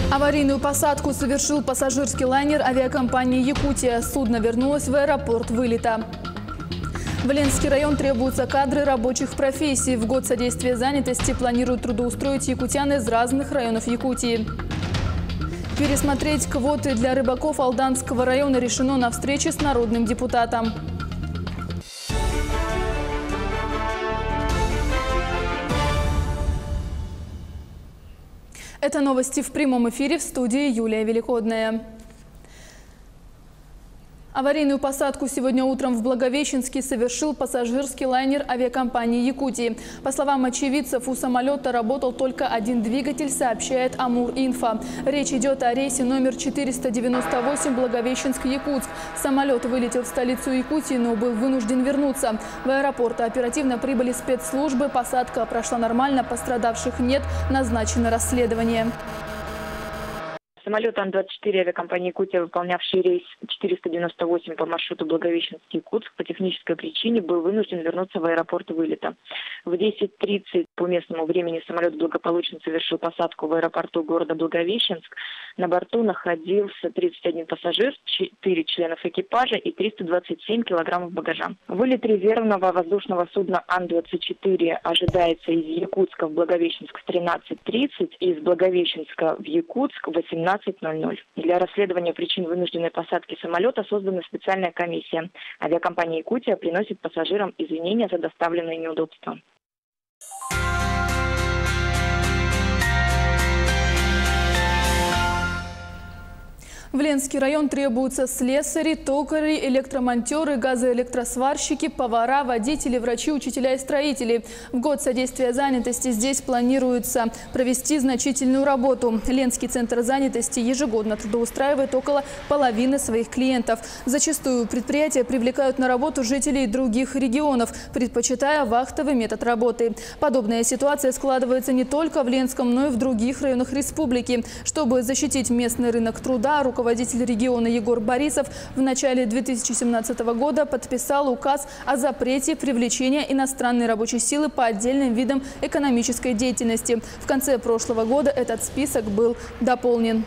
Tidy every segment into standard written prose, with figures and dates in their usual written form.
Аварийную посадку совершил пассажирский лайнер авиакомпании «Якутия». Судно вернулось в аэропорт вылета. В Ленский район требуются кадры рабочих профессий. В год содействия занятости планируют трудоустроить якутян из разных районов Якутии. Пересмотреть квоты для рыбаков Алданского района решено на встрече с народным депутатом. Это новости в прямом эфире, в студии Юлия Великодная. Аварийную посадку сегодня утром в Благовещенске совершил пассажирский лайнер авиакомпании «Якутии». По словам очевидцев, у самолета работал только один двигатель, сообщает Амур-Инфо. Речь идет о рейсе номер 498 Благовещенск-Якутск. Самолет вылетел в столицу Якутии, но был вынужден вернуться. В аэропорт оперативно прибыли спецслужбы. Посадка прошла нормально, пострадавших нет, назначено расследование. Самолет Ан-24 авиакомпании «Якутия», выполнявший рейс 498 по маршруту Благовещенск-Якутск, по технической причине был вынужден вернуться в аэропорт вылета. В 10:30 по местному времени самолет благополучно совершил посадку в аэропорту города Благовещенск. На борту находился 31 пассажир, 4 членов экипажа и 327 килограммов багажа. Вылет резервного воздушного судна Ан-24 ожидается из Якутска в Благовещенск в 13:30 и из Благовещенска в Якутск в 18:00. Для расследования причин вынужденной посадки самолета создана специальная комиссия. Авиакомпания «Якутия» приносит пассажирам извинения за доставленные неудобства. В Ленский район требуются слесари, токари, электромонтеры, газоэлектросварщики, повара, водители, врачи, учителя и строители. В год содействия занятости здесь планируется провести значительную работу. Ленский центр занятости ежегодно трудоустраивает около половины своих клиентов. Зачастую предприятия привлекают на работу жителей других регионов, предпочитая вахтовый метод работы. Подобная ситуация складывается не только в Ленском, но и в других районах республики. Чтобы защитить местный рынок труда, руководитель региона Егор Борисов в начале 2017 года подписал указ о запрете привлечения иностранной рабочей силы по отдельным видам экономической деятельности. В конце прошлого года этот список был дополнен.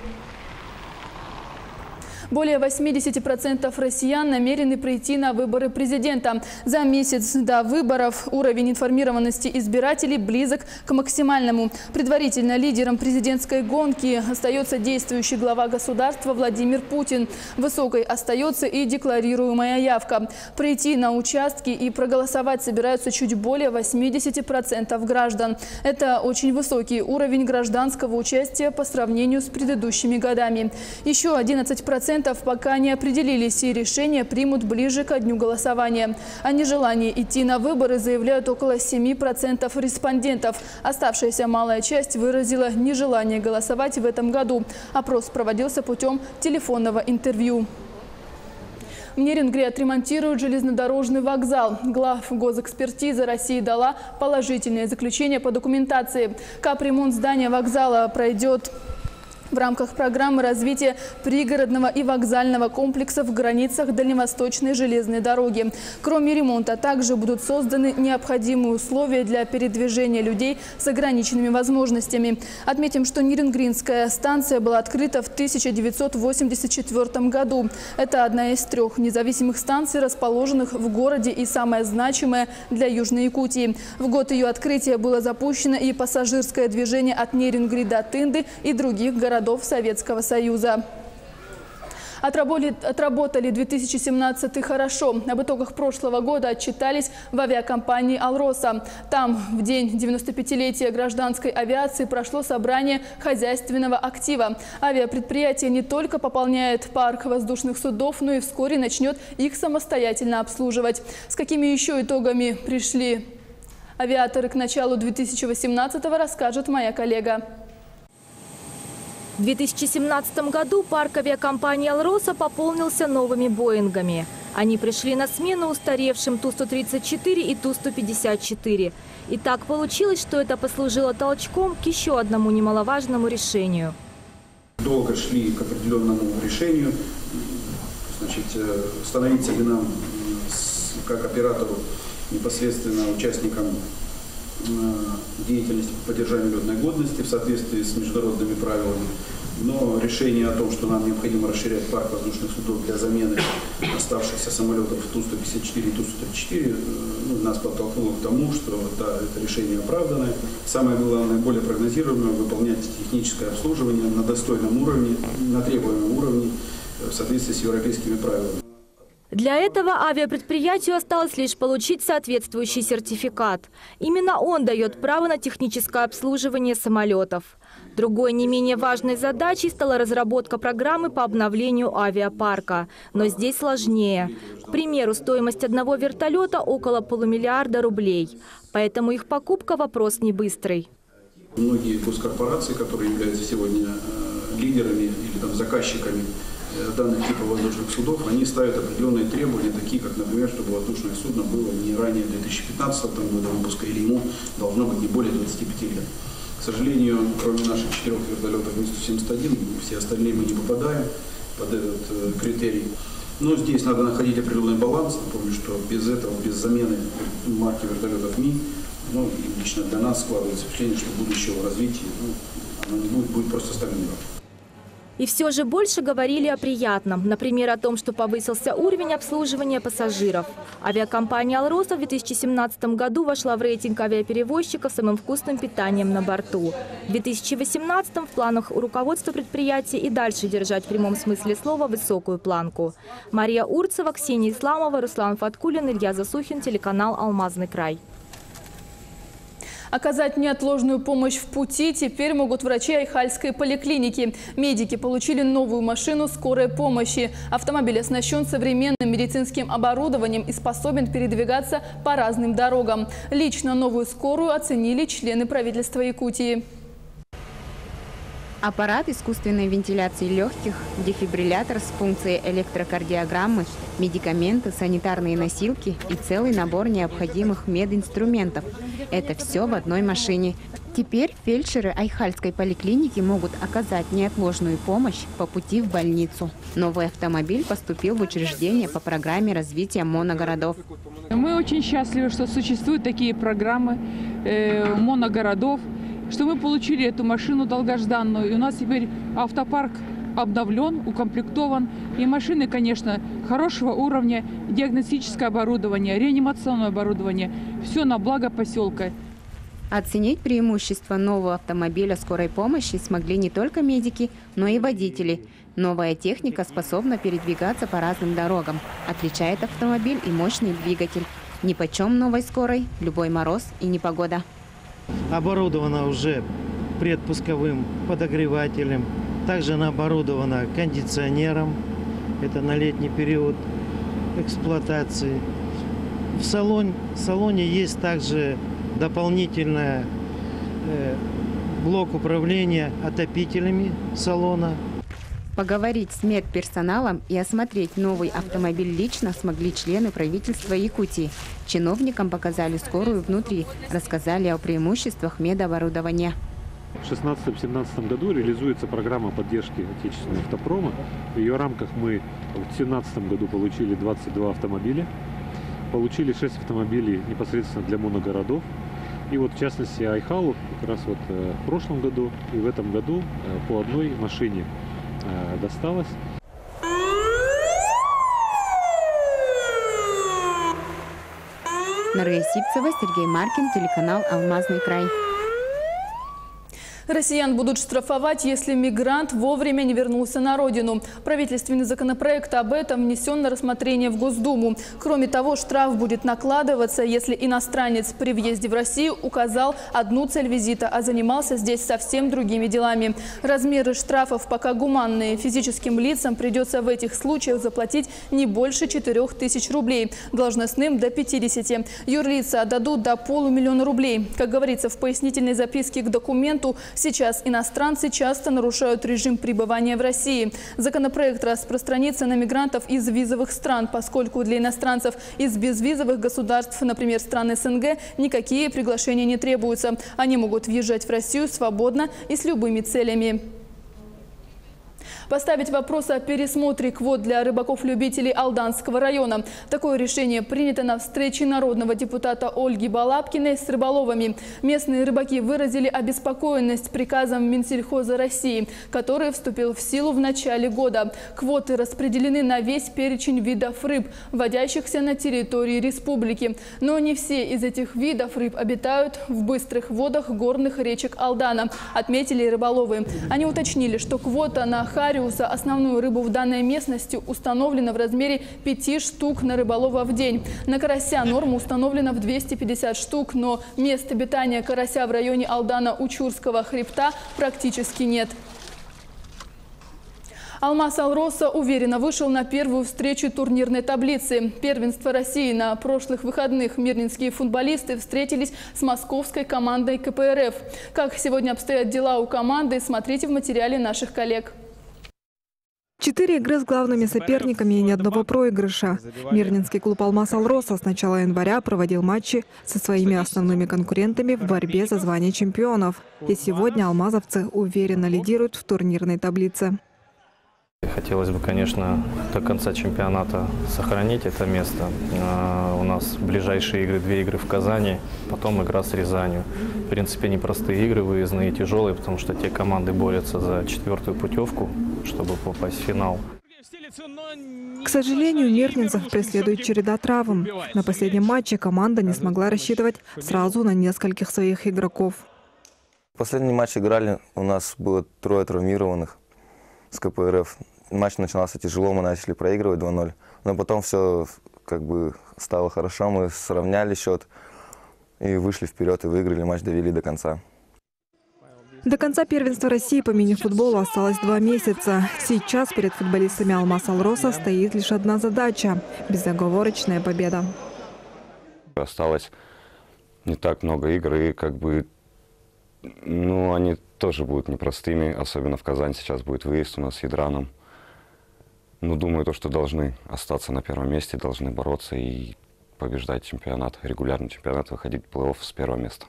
Более 80% россиян намерены прийти на выборы президента. За месяц до выборов уровень информированности избирателей близок к максимальному. Предварительно лидером президентской гонки остается действующий глава государства Владимир Путин. Высокой остается и декларируемая явка. Прийти на участки и проголосовать собираются чуть более 80% граждан. Это очень высокий уровень гражданского участия по сравнению с предыдущими годами. Еще 11% пока не определились и решения примут ближе ко дню голосования. О нежелании идти на выборы заявляют около 7% респондентов. Оставшаяся малая часть выразила нежелание голосовать в этом году. Опрос проводился путем телефонного интервью. В Нерюнгри отремонтируют железнодорожный вокзал. Главгосэкспертиза России дала положительное заключение по документации. Капремонт здания вокзала пройдет в рамках программы развития пригородного и вокзального комплекса в границах Дальневосточной железной дороги. Кроме ремонта, также будут созданы необходимые условия для передвижения людей с ограниченными возможностями. Отметим, что Нерюнгринская станция была открыта в 1984 году. Это одна из 3 независимых станций, расположенных в городе и самая значимая для Южной Якутии. В год ее открытия было запущено и пассажирское движение от Нерюнгри до Тынды и других городов Советского Союза. Отработали 2017 хорошо. Об итогах прошлого года отчитались в авиакомпании «Алроса». Там в день 95-летия гражданской авиации прошло собрание хозяйственного актива. Авиапредприятие не только пополняет парк воздушных судов, но и вскоре начнет их самостоятельно обслуживать. С какими еще итогами пришли авиаторы к началу 2018-го, расскажет моя коллега. В 2017 году парк авиакомпании «Алроса» пополнился новыми «Боингами». Они пришли на смену устаревшим Ту-134 и Ту-154. И так получилось, что это послужило толчком к еще одному немаловажному решению. Долго шли к определенному решению. Значит, становиться ли нам, как оператору, непосредственно участникам деятельности по поддержанию летной годности в соответствии с международными правилами. Но решение о том, что нам необходимо расширять парк воздушных судов для замены оставшихся самолетов Ту-154 и Ту-134, нас подтолкнуло к тому, что да, это решение оправданное. Самое главное, более прогнозируемое, выполнять техническое обслуживание на достойном уровне, на требуемом уровне в соответствии с европейскими правилами. Для этого авиапредприятию осталось лишь получить соответствующий сертификат. Именно он дает право на техническое обслуживание самолетов. Другой не менее важной задачей стала разработка программы по обновлению авиапарка. Но здесь сложнее. К примеру, стоимость одного вертолета около $500 миллиарда рублей. Поэтому их покупка – вопрос не быстрый. Многие госкорпорации, которые являются сегодня лидерами или заказчиками данных типов воздушных судов, они ставят определенные требования, такие как, например, чтобы воздушное судно было не ранее 2015 года выпуска, или ему должно быть не более 25 лет. К сожалению, кроме наших 4 вертолетов Ми-171, все остальные мы не попадаем под этот критерий. Но здесь надо находить определенный баланс. Напомню, что без этого, без замены марки вертолетов Ми, и лично для нас складывается впечатление, что будущего развития оно не будет просто стагнировать. И все же больше говорили о приятном. Например, о том, что повысился уровень обслуживания пассажиров. Авиакомпания «Алроса» в 2017 году вошла в рейтинг авиаперевозчиков с самым вкусным питанием на борту. В 2018 в планах у руководства предприятия и дальше держать в прямом смысле слова высокую планку. Мария Урцева, Ксения Исламова, Руслан Фаткулин, Илья Засухин, телеканал «Алмазный край». Оказать неотложную помощь в пути теперь могут врачи Айхальской поликлиники. Медики получили новую машину скорой помощи. Автомобиль оснащен современным медицинским оборудованием и способен передвигаться по разным дорогам. Лично новую скорую оценили члены правительства Якутии. Аппарат искусственной вентиляции легких, дефибриллятор с функцией электрокардиограммы, медикаменты, санитарные носилки и целый набор необходимых мединструментов. Это все в одной машине. Теперь фельдшеры Айхальской поликлиники могут оказать неотложную помощь по пути в больницу. Новый автомобиль поступил в учреждение по программе развития моногородов. Мы очень счастливы, что существуют такие программы моногородов, что мы получили эту машину долгожданную. И у нас теперь автопарк обновлен, укомплектован. И машины, конечно, хорошего уровня, диагностическое оборудование, реанимационное оборудование. Все на благо поселка. Оценить преимущества нового автомобиля скорой помощи смогли не только медики, но и водители. Новая техника способна передвигаться по разным дорогам. Отличает автомобиль и мощный двигатель. Нипочем новой скорой, любой мороз и непогода. Оборудована уже предпусковым подогревателем. Также она оборудована кондиционером. Это на летний период эксплуатации. В салоне есть также дополнительный блок управления отопителями салона. Поговорить с медперсоналом и осмотреть новый автомобиль лично смогли члены правительства Якутии. Чиновникам показали скорую внутри, рассказали о преимуществах медоборудования. В 2016-2017 году реализуется программа поддержки отечественного автопрома. В ее рамках мы в 2017 году получили 22 автомобиля, получили 6 автомобилей непосредственно для моногородов. И вот в частности Айхалу как раз вот в прошлом году и в этом году по одной машине досталось. Нария Сипцева, Сергей Маркин, телеканал «Алмазный край». Россиян будут штрафовать, если мигрант вовремя не вернулся на родину. Правительственный законопроект об этом внесен на рассмотрение в Госдуму. Кроме того, штраф будет накладываться, если иностранец при въезде в Россию указал одну цель визита, а занимался здесь совсем другими делами. Размеры штрафов пока гуманные. Физическим лицам придется в этих случаях заплатить не больше 4000 рублей, должностным до 50. Юрлица отдадут до $500 000 рублей. Как говорится в пояснительной записке к документу, сейчас иностранцы часто нарушают режим пребывания в России. Законопроект распространится на мигрантов из визовых стран, поскольку для иностранцев из безвизовых государств, например, стран СНГ, никакие приглашения не требуются. Они могут въезжать в Россию свободно и с любыми целями. поставить вопрос о пересмотре квот для рыбаков-любителей Алданского района. Такое решение принято на встрече народного депутата Ольги Балабкиной с рыболовами. Местные рыбаки выразили обеспокоенность приказом Минсельхоза России, который вступил в силу в начале года. Квоты распределены на весь перечень видов рыб, водящихся на территории республики. Но не все из этих видов рыб обитают в быстрых водах горных речек Алдана, отметили рыболовы. Они уточнили, что квота на хариуса, основную рыбу в данной местности, установлена в размере 5 штук на рыболова в день. На карася норма установлена в 250 штук, но мест обитания карася в районе Алдана-Учурского хребта практически нет. Алмаз Алроса уверенно вышел на первую встречу турнирной таблицы. Первенство России на прошлых выходных мирнинские футболисты встретились с московской командой КПРФ. Как сегодня обстоят дела у команды, смотрите в материале наших коллег. 4 игры с главными соперниками и ни одного проигрыша. Мирнинский клуб «Алмаз Алроса» с начала января проводил матчи со своими основными конкурентами в борьбе за звание чемпионов. И сегодня алмазовцы уверенно лидируют в турнирной таблице. Хотелось бы, конечно, до конца чемпионата сохранить это место. У нас ближайшие игры, 2 игры в Казани, потом игра с Рязанью. В принципе, непростые игры, выездные, тяжелые, потому что те команды борются за 4-ю путевку, чтобы попасть в финал. К сожалению, мирнинцев преследует череда травм. На последнем матче команда не смогла рассчитывать сразу на нескольких своих игроков. Последний матч играли, у нас было 3 травмированных с КПРФ. Матч начинался тяжело, мы начали проигрывать 2-0. Но потом все как бы стало хорошо, мы сравняли счет и вышли вперед и выиграли матч, довели до конца. До конца первенства России по мини-футболу осталось 2 месяца. Сейчас перед футболистами «Алмаз Алроса» стоит лишь одна задача – безоговорочная победа. Осталось не так много игр, и как бы, ну, они тоже будут непростыми, особенно в Казани сейчас будет выезд у нас с Ядраном. Ну, думаю, что должны остаться на первом месте, должны бороться и побеждать чемпионат, регулярный чемпионат, выходить в плей-офф с 1-го места.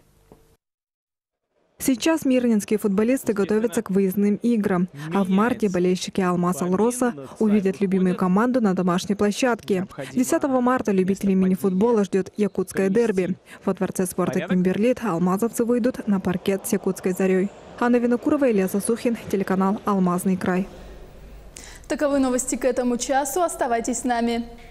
Сейчас мирнинские футболисты готовятся к выездным играм. А в марте болельщики «Алмаз Алроса» увидят любимую команду на домашней площадке. 10 марта любителей мини-футбола ждет якутское дерби. Во дворце спорта «Кимберлит» алмазовцы выйдут на паркет с якутской «Зарей». Анна Винокурова, Илья Засухин, телеканал «Алмазный край». Таковы новости к этому часу. Оставайтесь с нами.